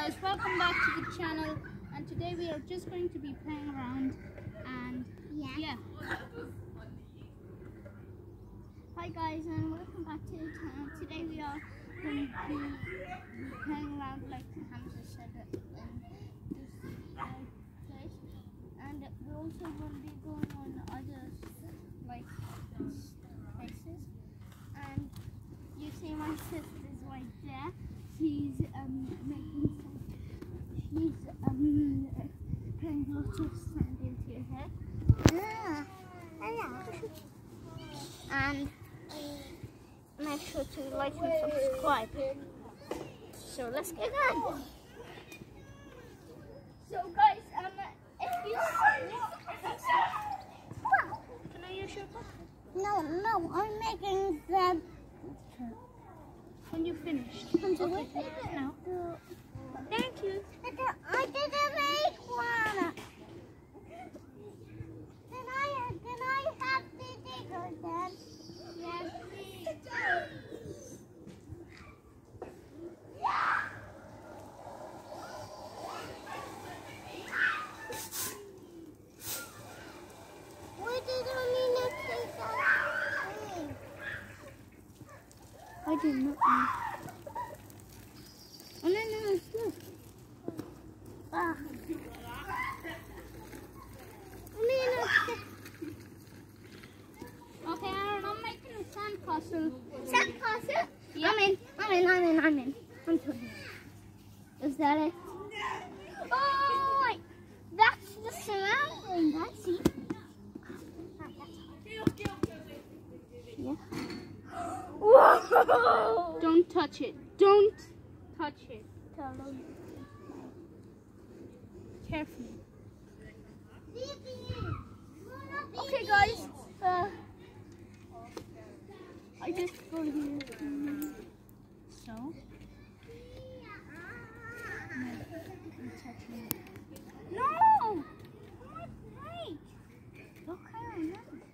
guys, welcome back to the channel, and today we are just going to be playing around and yeah. Hi guys, and welcome back to the channel. Today we are going to be playing around like Hamza said in this place, and we're also going to be going on other like places. And you see my sister's right there. She's making some. She's putting lots of sand into your head. And make sure to like and subscribe. So let's get on. So guys, if you can I use your book? No, I'm making the. When you finished. Okay. No. Thank you. I didn't make one. Can I have the digger then? Yes, please. Why did Amina take that? I did not know. Oh no, look. Ah. Okay, Aaron, I'm making a sandcastle. Sandcastle? Yeah. I'm in. I'm totally. Is that it? Oh, wait. That's the surrounding. I see. Yeah. Whoa! Don't touch it. Don't touch it. Carefully. Okay, guys. I just go here. So. No! Oh my brake! Look, Aaron.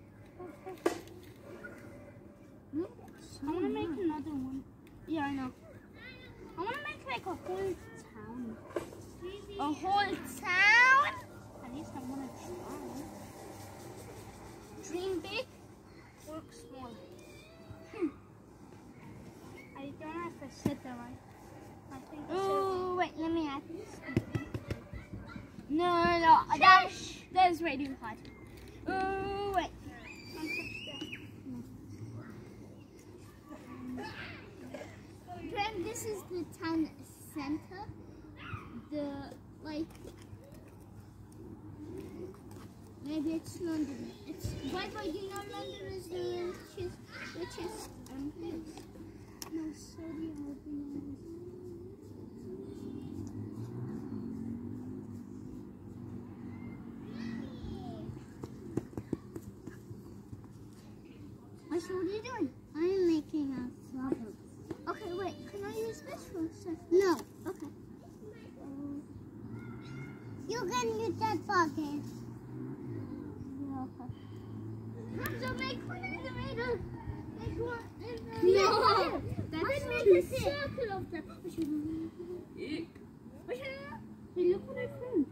I want to make another one. Yeah, I know. I want to make like a whole town. A whole town? At least I want to try. Dream big, work small. I don't know if I said that right. I think I said Oh, wait, let me add this. No, that is radio hard. Oh, wait. Don't touch that. Then this is the town center. Maybe it's London. By the way, you know London is the richest place. No, Saudi Arabia. What are you doing? I'm making a flower. Okay, wait. Can I use this for a second? No. Okay. You can use that bucket. Hamza, make one in the middle. Make one in the middle. No, Let's that's make too a circle of them. Hey, look what I found.